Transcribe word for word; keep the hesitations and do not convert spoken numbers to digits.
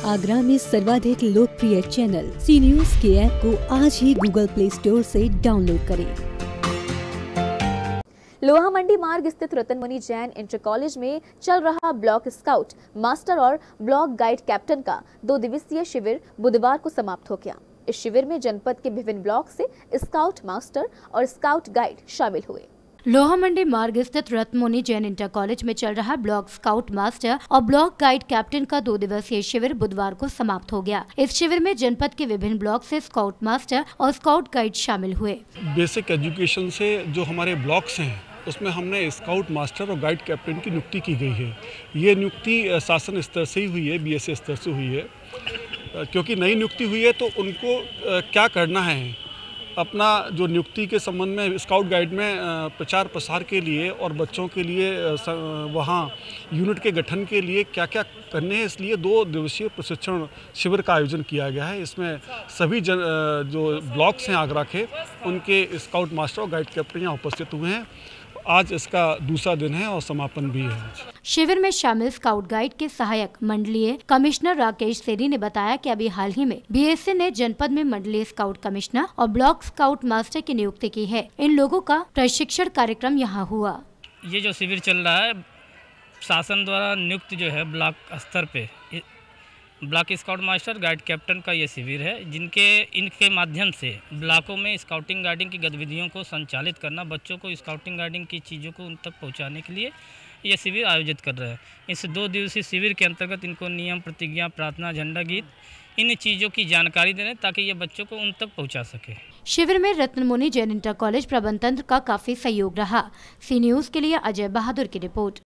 आगरा में सर्वाधिक लोकप्रिय चैनल सी न्यूज के ऐप को आज ही गूगल प्ले स्टोर से डाउनलोड करें। लोहा मंडी मार्ग स्थित रतन मुनि जैन इंटर कॉलेज में चल रहा ब्लॉक स्काउट मास्टर और ब्लॉक गाइड कैप्टन का दो दिवसीय शिविर बुधवार को समाप्त हो गया। इस शिविर में जनपद के विभिन्न ब्लॉक से स्काउट मास्टर और स्काउट गाइड शामिल हुए। लोहा मंडी मार्ग स्थित रतन मुनि जैन इंटर कॉलेज में चल रहा ब्लॉक स्काउट मास्टर और ब्लॉक गाइड कैप्टन का दो दिवसीय शिविर बुधवार को समाप्त हो गया। इस शिविर में जनपद के विभिन्न ब्लॉक से स्काउट मास्टर और स्काउट गाइड शामिल हुए। बेसिक एजुकेशन से जो हमारे ब्लॉक्स हैं उसमें हमने स्काउट मास्टर और गाइड कैप्टन की नियुक्ति की गई है। ये नियुक्ति शासन स्तर से ही हुई है, बी एस ए स्तर से हुई है। क्योंकि नई नियुक्ति हुई है तो उनको क्या करना है, अपना जो नियुक्ति के संबंध में स्काउट गाइड में प्रचार प्रसार के लिए और बच्चों के लिए वहाँ यूनिट के गठन के लिए क्या क्या करने हैं, इसलिए दो दिवसीय प्रशिक्षण शिविर का आयोजन किया गया है। इसमें सभी जन जो ब्लॉक्स हैं आगरा के, उनके स्काउट मास्टर और गाइड कैप्टन यहाँ उपस्थित हुए हैं। आज इसका दूसरा दिन है और समापन भी है। शिविर में शामिल स्काउट गाइड के सहायक मंडलीय कमिश्नर राकेश सेरी ने बताया कि अभी हाल ही में बी एस ए ने जनपद में मंडलीय स्काउट कमिश्नर और ब्लॉक स्काउट मास्टर की नियुक्ति की है। इन लोगों का प्रशिक्षण कार्यक्रम यहाँ हुआ। ये जो शिविर चल रहा है शासन द्वारा नियुक्त जो है ब्लॉक स्तर पे block scout master guide captain का ये शिविर है, जिनके इनके माध्यम से ब्लॉकों में स्काउटिंग गाइडिंग की गतिविधियों को संचालित करना, बच्चों को स्काउटिंग गाइडिंग की चीज़ों को उन तक पहुंचाने के लिए ये शिविर आयोजित कर रहे हैं। इस दो दिवसीय शिविर के अंतर्गत इनको नियम, प्रतिज्ञा, प्रार्थना, झंडा गीत, इन चीज़ों की जानकारी देने ताकि ये बच्चों को उन तक पहुँचा सके। शिविर में रतन मुनि जैन इंटर कॉलेज प्रबंध तंत्र का काफी सहयोग रहा। सी न्यूज के लिए अजय बहादुर की रिपोर्ट।